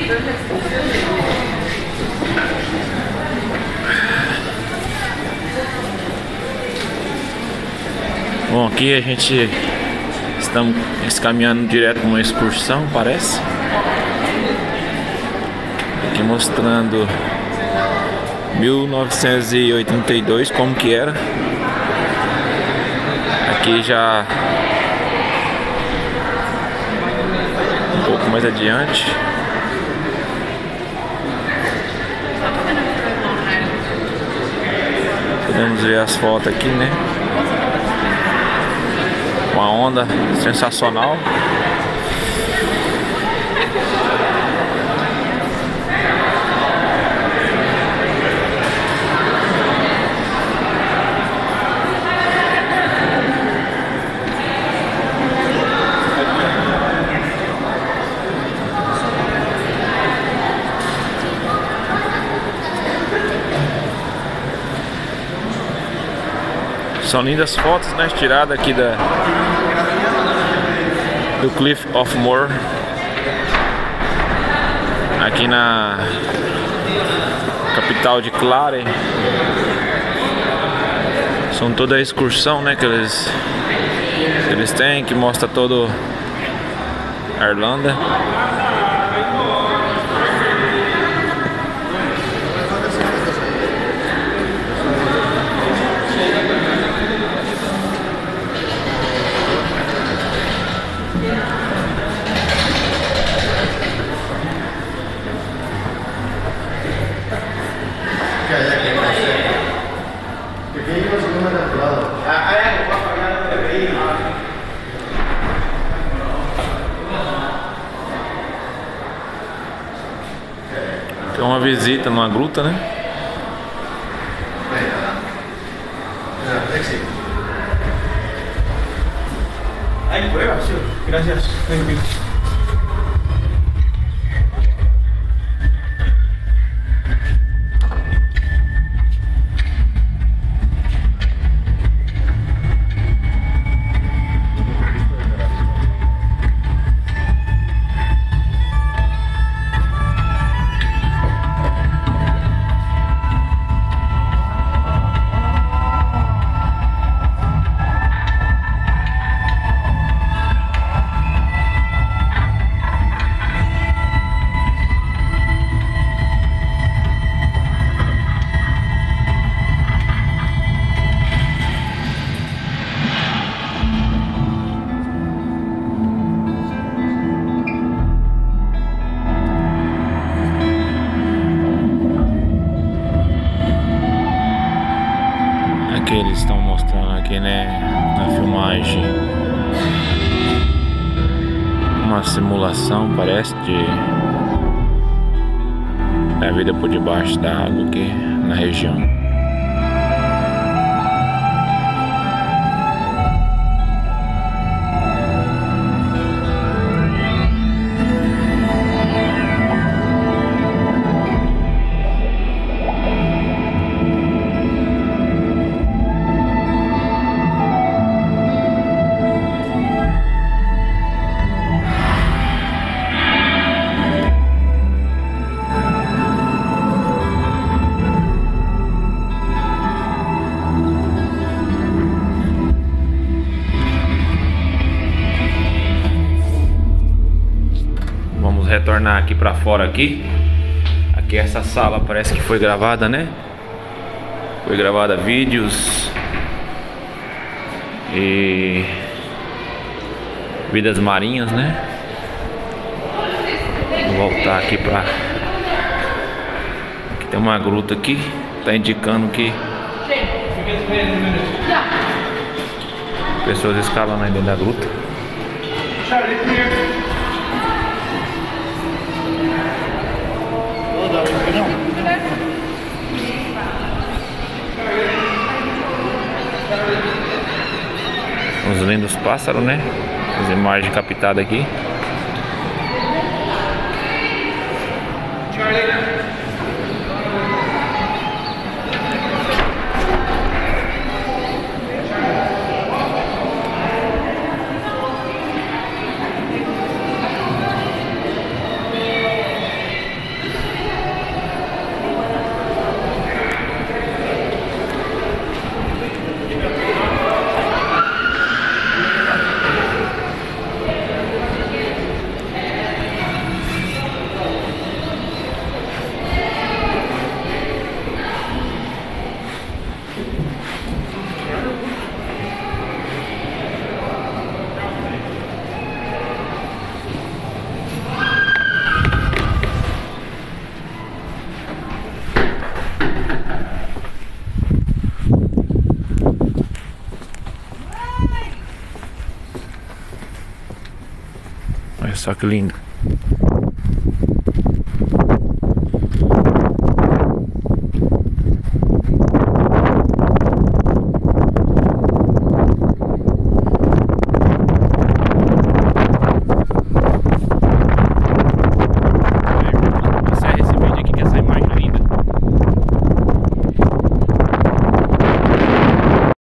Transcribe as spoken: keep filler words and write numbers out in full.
Bom, aqui a gente estamos caminhando direto para uma excursão, parece. Aqui mostrando mil novecentos e oitenta e dois como que era. Aqui já um pouco mais adiante. Podemos ver as fotos aqui, né? Uma onda sensacional. São lindas fotos, né, tiradas aqui da do Cliff of Moher, aqui na capital de Clare. São toda a excursão, né, que eles que eles têm, que mostra todo a Irlanda. Tem uma visita numa gruta, né? Hay pruebas, sí. Gracias. Thank you. Que eles estão mostrando aqui, né, na filmagem, uma simulação, parece, de da vida por debaixo da água aqui na região. Retornar aqui pra fora aqui. Aqui essa sala parece que foi gravada, né? Foi gravada vídeos e vidas marinhas, né? Vou voltar aqui pra... Aqui tem uma gruta aqui, tá indicando que pessoas escalando aí dentro da gruta. Os lindos pássaros, né? As imagens captadas aqui. Olha só que lindo.